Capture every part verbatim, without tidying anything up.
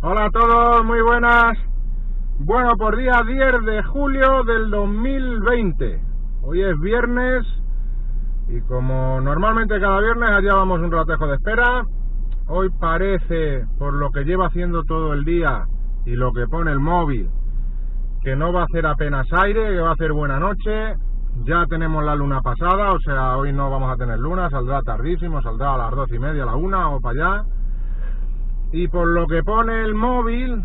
Hola a todos, muy buenas. Bueno, por día diez de julio del dos mil veinte. Hoy es viernes y como normalmente cada viernes allá vamos un ratejo de espera. Hoy parece, por lo que lleva haciendo todo el día y lo que pone el móvil, que no va a hacer apenas aire, que va a hacer buena noche. Ya tenemos la luna pasada, o sea, hoy no vamos a tener luna, saldrá tardísimo, saldrá a las doce y media, a la una o para allá. Y por lo que pone el móvil,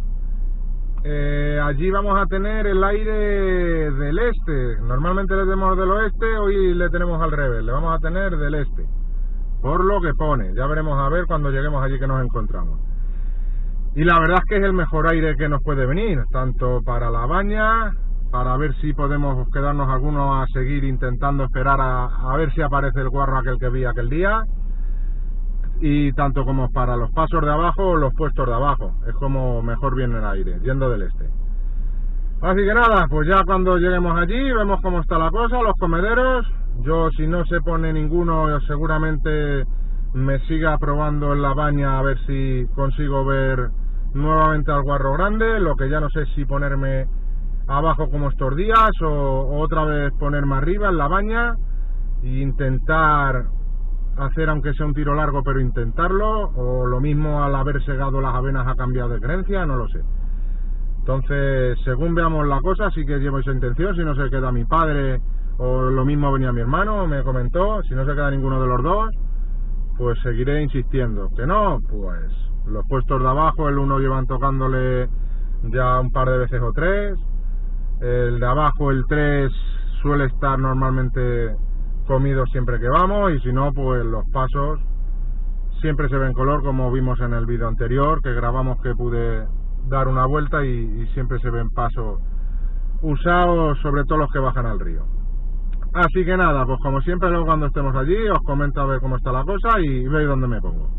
eh, allí vamos a tener el aire del este. Normalmente le tenemos del oeste, hoy le tenemos al revés, le vamos a tener del este. Por lo que pone, ya veremos a ver cuando lleguemos allí que nos encontramos. Y la verdad es que es el mejor aire que nos puede venir, tanto para la baña, para ver si podemos quedarnos algunos a seguir intentando esperar a, a ver si aparece el guarro aquel que vi aquel día, y tanto como para los pasos de abajo o los puestos de abajo, es como mejor viene el aire, yendo del este. Así que nada, pues ya cuando lleguemos allí vemos cómo está la cosa, los comederos. Yo, si no se pone ninguno, seguramente me siga probando en la baña a ver si consigo ver nuevamente al guarro grande, lo que ya no sé si ponerme abajo como estos días o, o otra vez ponerme arriba en la baña e intentar hacer, aunque sea un tiro largo, pero intentarlo, o lo mismo al haber segado las avenas ha cambiado de creencia, no lo sé. Entonces, según veamos la cosa, sí que llevo esa intención. Si no se queda mi padre, o lo mismo venía mi hermano, me comentó, si no se queda ninguno de los dos, pues seguiré insistiendo. Que no, pues los puestos de abajo, el uno llevan tocándole ya un par de veces o tres, el de abajo, el tres, suele estar normalmente comido siempre que vamos, y si no, pues los pasos siempre se ven color, como vimos en el vídeo anterior que grabamos, que pude dar una vuelta y, y siempre se ven pasos usados, sobre todo los que bajan al río. Así que nada, pues como siempre, luego cuando estemos allí os comento a ver cómo está la cosa y veis dónde me pongo.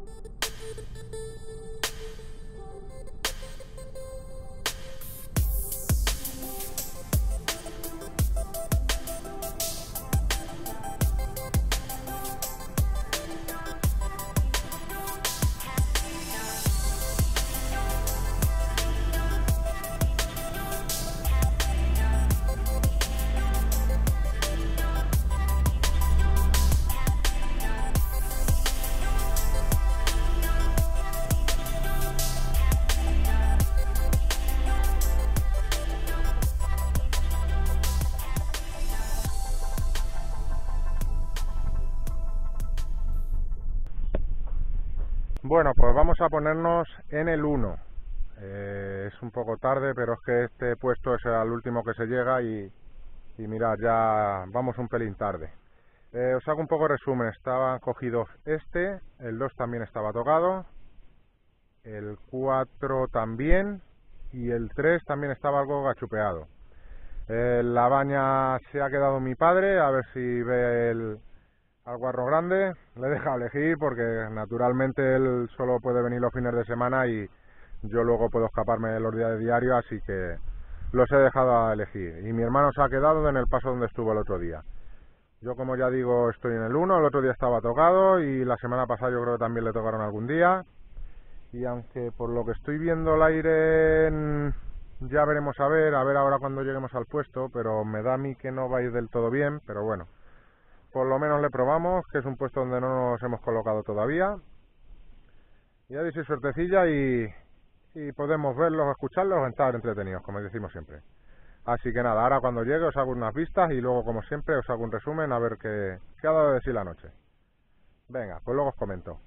Bueno, pues vamos a ponernos en el uno. Eh, es un poco tarde, pero es que este puesto es el último que se llega y, y mirad, ya vamos un pelín tarde. Eh, os hago un poco resumen. Estaban cogidos este, el dos también estaba tocado, el cuatro también, y el tres también estaba algo gachupeado. Eh, la baña se ha quedado mi padre, a ver si ve el... al guarro grande. Le he dejado elegir porque naturalmente él solo puede venir los fines de semana y yo luego puedo escaparme de los días de diario, así que los he dejado a elegir. Y mi hermano se ha quedado en el paso donde estuvo el otro día. Yo, como ya digo, estoy en el uno, el otro día estaba tocado y la semana pasada yo creo que también le tocaron algún día. Y aunque por lo que estoy viendo el aire, ya veremos a ver, a ver ahora cuando lleguemos al puesto, pero me da a mí que no va a ir del todo bien, pero bueno. Por lo menos le probamos, que es un puesto donde no nos hemos colocado todavía. Y a ver si suertecilla y, y podemos verlos, escucharlos, estar entretenidos, como decimos siempre. Así que nada, ahora cuando llegue os hago unas vistas y luego, como siempre, os hago un resumen a ver qué, qué ha dado de sí la noche. Venga, pues luego os comento.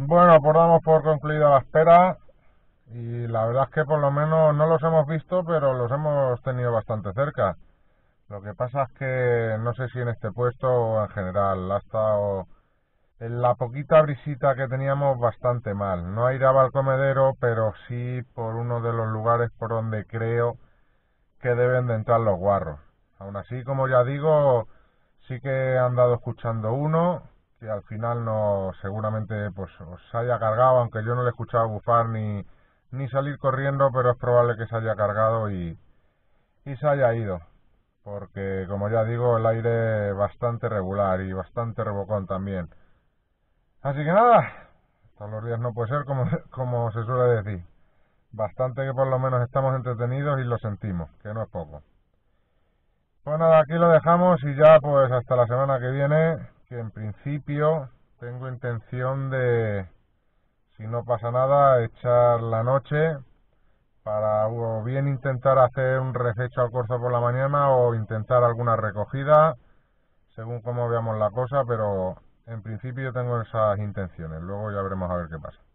Bueno, pues damos por concluida la espera y la verdad es que por lo menos no los hemos visto, pero los hemos tenido bastante cerca. Lo que pasa es que no sé si en este puesto o en general ha estado en la poquita brisita que teníamos bastante mal. No airaba al comedero, pero sí por uno de los lugares por donde creo que deben de entrar los guarros. Aún así, como ya digo, sí que he andado escuchando uno que al final no, seguramente pues os haya cargado, aunque yo no le he escuchado bufar ni, ni salir corriendo, pero es probable que se haya cargado y, y se haya ido, porque como ya digo, el aire bastante regular y bastante rebocón también. Así que nada, todos los días no puede ser, como, como se suele decir. Bastante que por lo menos estamos entretenidos y lo sentimos, que no es poco. Pues nada, aquí lo dejamos y ya pues hasta la semana que viene, que en principio tengo intención de, si no pasa nada, echar la noche para o bien intentar hacer un refecho al corzo por la mañana o intentar alguna recogida, según cómo veamos la cosa, pero en principio tengo esas intenciones, luego ya veremos a ver qué pasa.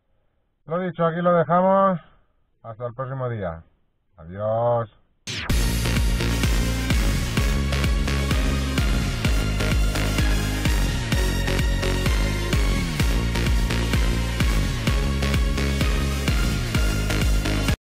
Lo dicho, aquí lo dejamos, hasta el próximo día. Adiós.